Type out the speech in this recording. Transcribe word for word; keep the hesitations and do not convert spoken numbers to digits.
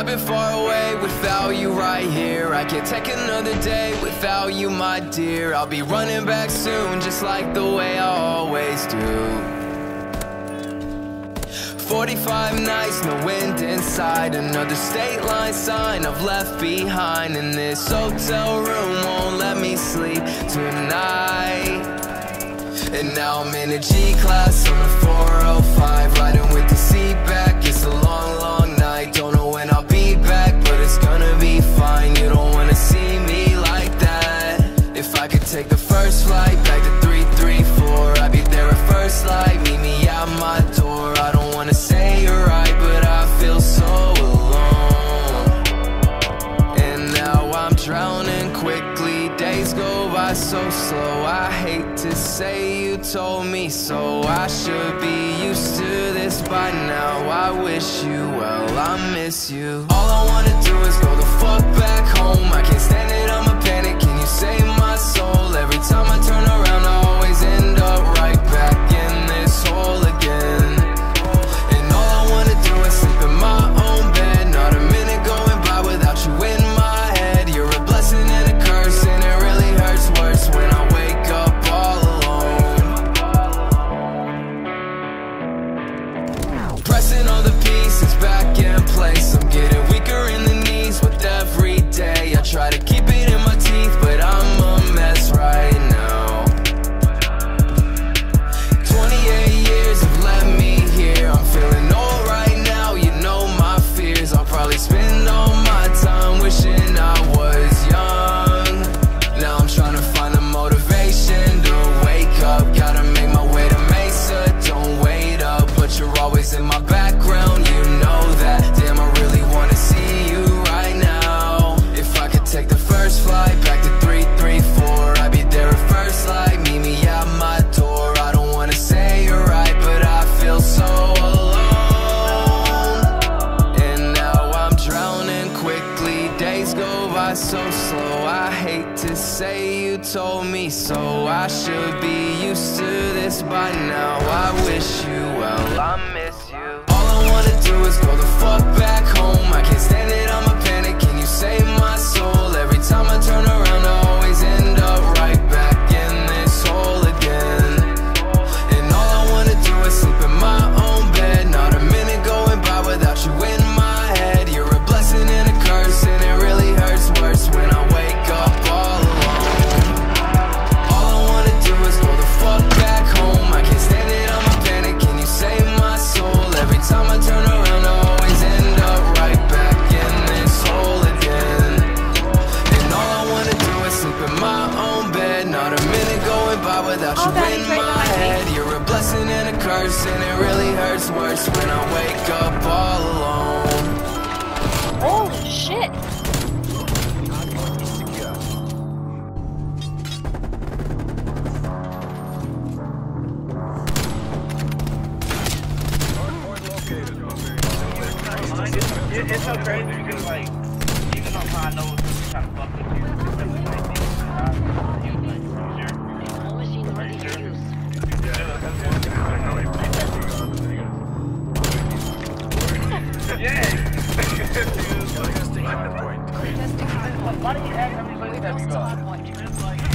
been far away without you right here. I can't take another day without you, my dear. I'll be running back soon, just like the way I always do. Forty-five nights, no wind inside. Another state line sign I've left behind. And this hotel room won't let me sleep tonight. And now I'm in a G-class on the four oh five, riding with the seat back. It's a long, long night, don't know when I'll be back, but it's gonna be fine. You don't wanna see me like that. If I could take the first flight back to three three four, I'd be there at first light, meet me out my door. I don't wanna say you're right, but I feel so alone. And now I'm drowning quickly, days go by so slow. I hate to say you told me so, I should be used to this by now. I wish you well, I miss you. All I wanna do is go the fuck back home. I can't stand it, I'm a panic, can you save my soul? Every time I turn around I always end up right back in this hole again. And all I wanna do is sleep in my own bed. Not a minute going by without you in my head. You're a blessing and a curse, and it really hurts worse when I wake up all alone. Pressing all the pieces back in place, I'm getting weaker in the knees with every day. I try to keep it in my teeth, but I'm a mess right now. Twenty-eight years have left me here, I'm feeling old right now. You know my fears, I'll probably spend all my time wishing I was young. Now I'm trying to find the motivation to wake up. Gotta make my way to Mesa, don't wait up, but you're always in my background, you know that. Damn, I really wanna see you right now. If I could take the first flight back to three three four, I'd be there at first light, meet me at my door. I don't wanna say you're right, but I feel so alone. And now I'm drowning quickly, days go by so slow. I hate to say you told me so, I should be used to this by now. I wish you well, I miss you. All I wanna do is go the fuck back home. I can't stand it, I'm a panic, can you save my soul? Every time I turn around I always end up right back in this hole again. And all I wanna do is sleep in my own bed. Not a minute going by without you in my head. You're a blessing and a curse, and it really hurts worse when I wake up all alone. All I wanna do is go the fuck back home. I can't stand it, I'm a panic, can you save my soul? Every time I turn around I always end up right back in this hole again. And all I wanna do is sleep in my own bed. Not a minute going by without you in my head. You're a blessing and a curse, and it really hurts worse when I wake up all alone. Holy shit! It, it's so crazy because, like, even though I know it's kind of fucked with you, it's still the same thing. You like, yeah. Why do you ask how many places have you got?